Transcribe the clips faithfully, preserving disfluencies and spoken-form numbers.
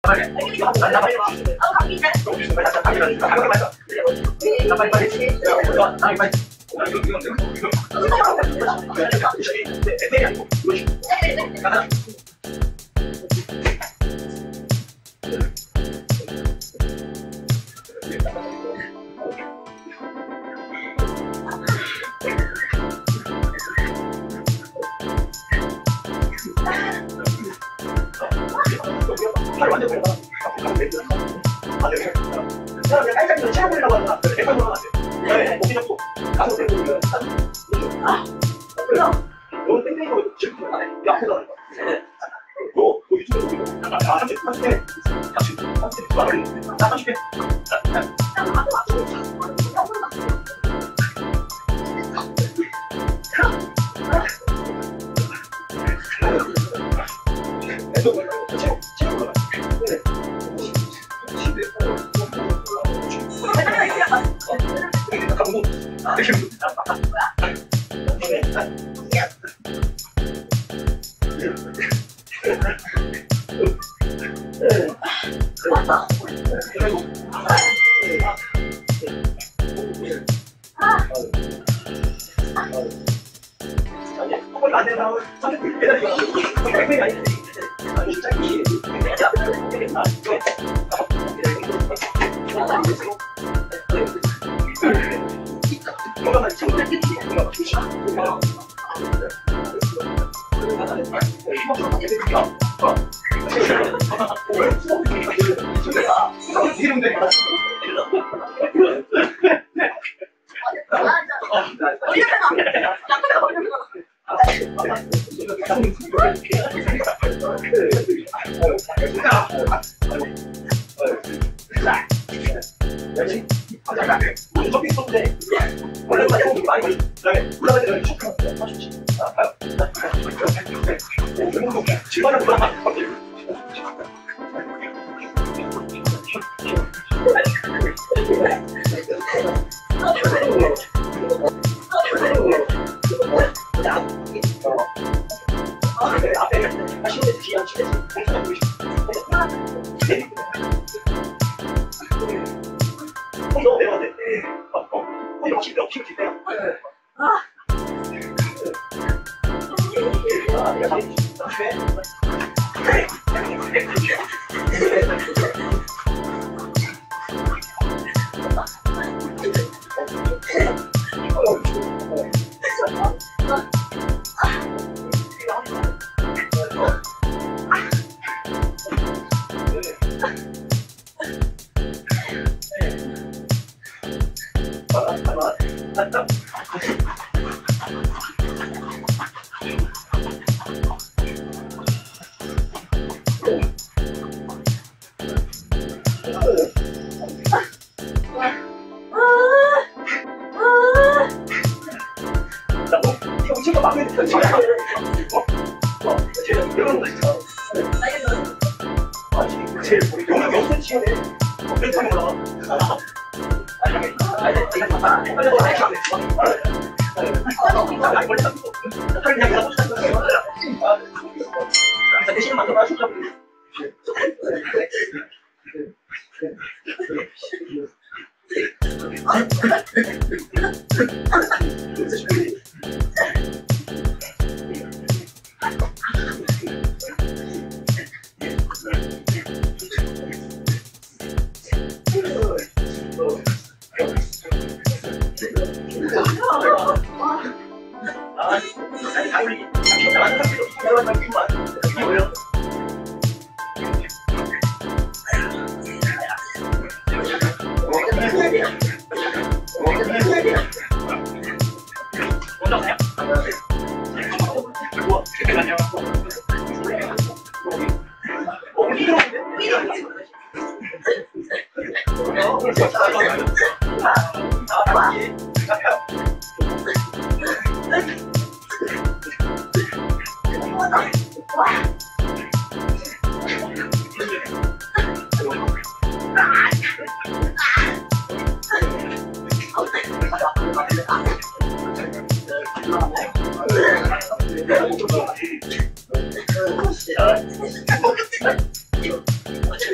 Thank you.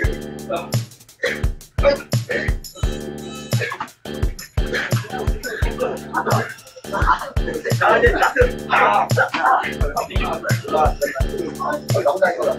자, 이제 라스트. 아, 너무 잘 익었다.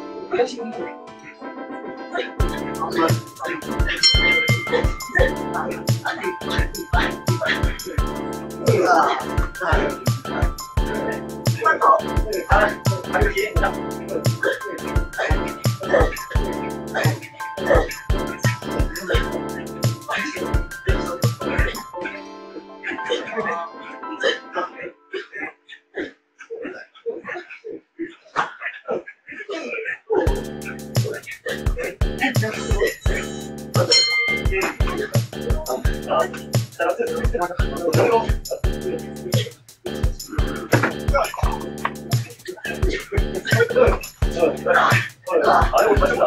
아이고, 맛있다.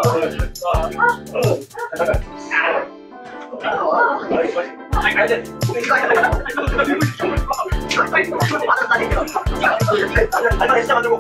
진짜 만들고.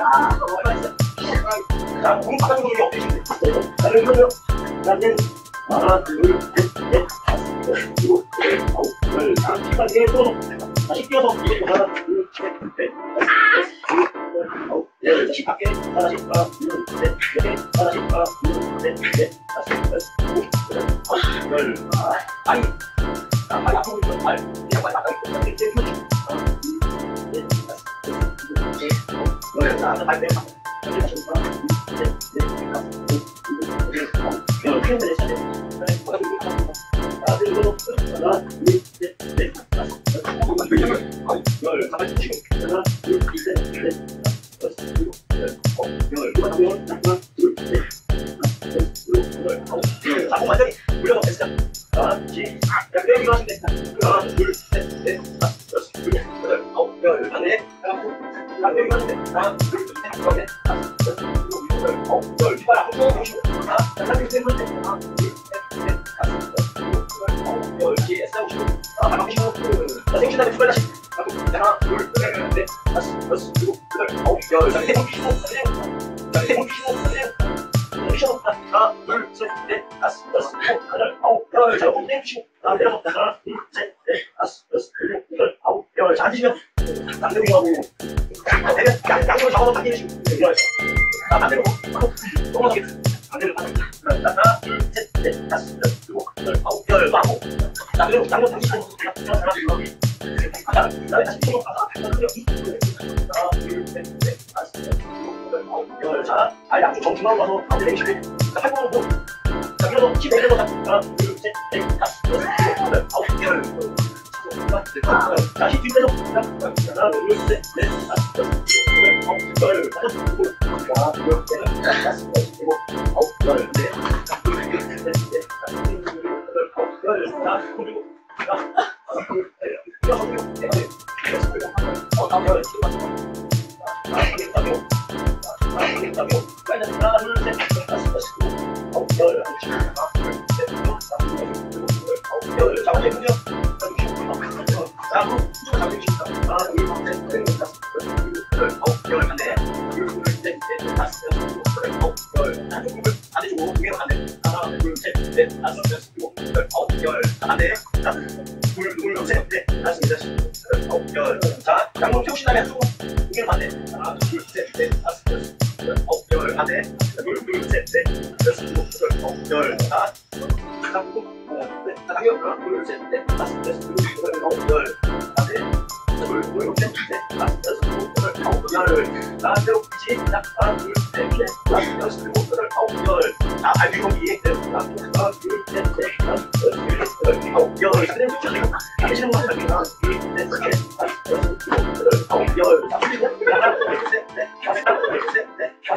자, 공 바꿔주고 이게 없으신데. 자, 그러면 나는 하나, 둘, 셋, 넷, 다섯, 여섯, 일곱, 여덟, 아홉, 열, 하나, 네, 또 다시 뛰어서 하나, 둘, 셋, 넷, 아홉, 열, 다시 밖에 하나씩, 하나, 둘, 셋, 넷, 하나씩, 하나, 둘, 셋, 넷, 다섯, 여섯, 일곱, 여덟, 아홉, 열. 아니, 자, 빨리 앞으로 있어. 발, 그냥 빨리 나가 있어. 이렇게 이렇게 하나, 둘, 셋, 다섯, 여섯, 일곱, 열. 자, 발 빼. 자, 앉으시면 남대로 하고 양쪽으로 잡아서 당기시고 자, 반대로 넘어가겠습니다. 반대로 하나, 둘, 셋, 넷, 다섯, 여섯, 일곱, 여덟, 아홉, 열, 아홉. 자, 그리고 양쪽 당기시고 하나, 둘, 다음에 다시 뒤로 가서 하나, 둘, 셋, 넷, 다섯, 여섯, 일곱, 여덟, 아홉, 열. 자, 아, 양쪽 정중앙으로 가서 가운데 내리시고 자, 팔 번으로 자, 밀어서 힘 내려서 하나, 둘, 셋, 넷, 다섯, 여섯, 일곱, 여덟, 아홉, 열. 다시 뒤로 하나, 둘, 셋, 넷, 다섯, 여섯, 일곱, 아홉, 열. 다섯, 하나, 둘, 셋, 넷, 다섯, 여섯, 일곱, 아홉, 열. 네. 하나, 둘, 셋, 넷, 다섯, 여섯, 일곱, 여덟, 아홉, 열. 자, 그리고 하나, 둘, 셋, 여섯, 일곱, 넷, 여섯, 일곱, 아홉, 다섯, 열. 하나, 둘, 셋, 넷, 하나, 둘, 셋, 다섯, 여섯, 일곱, 아홉, 열. 하나, 둘, 셋, 넷, 다섯, 여섯, 일곱, 아홉, 열. 자, 먼저 해보죠. 자, 그럼 수가 잡혀주십니다. 하나, 둘, 셋, 넷, 다섯, 여섯, 일곱, 여덟, 아홉, 열. 반대. 둘, 둘, 셋, 넷, 다섯, 여섯, 일곱, 여덟, 아홉, 열. 한쪽 grup을 반대쪽으로 두 개로 반대. 하나, 둘, 셋, 넷, 다섯, 여섯, 일곱, 여덟, 아홉, 열. 자, 반대. 자, 둘, 둘, 셋, 넷, 다섯, 여섯, 여덟, 아홉, 열. 자, 양손 펴신 다음에 한쪽으로 두 개로 반대. 하나, 둘, 셋, 넷, 다섯, 여섯, 여덟, 아홉, 열. 반대. 둘, 둘, 셋, 넷, 다섯, 일곱, 여덟, 아홉, 열. 자, 잡고 자, 당겨. 하나, 둘, 셋, 넷, 다섯, 여섯, 일곱, 여덟, 아홉, 열. 반대. 둘, 둘, 셋, 넷, 다섯, 여섯, 일곱, 여덟, 아홉, 열. 자, 새로 피치. 자, 하나, 둘, 셋, 넷, 다섯, 여섯, 일곱, 여덟, 아홉, 열. 자, 발뒤 공기. 하나, 둘, 셋, 넷, 다섯, 여섯, 일곱, 여덟, 아홉, 열. 자, 그대로 붙여주고 안 되시는 거 같아요. 하나, 둘, 셋, 넷, 다섯, 여섯, 일곱, 여덟, 아홉, 열. 자, 풀리고 하나, 둘, 셋, 넷, 다섯, 여섯, 셋, 넷, 다섯,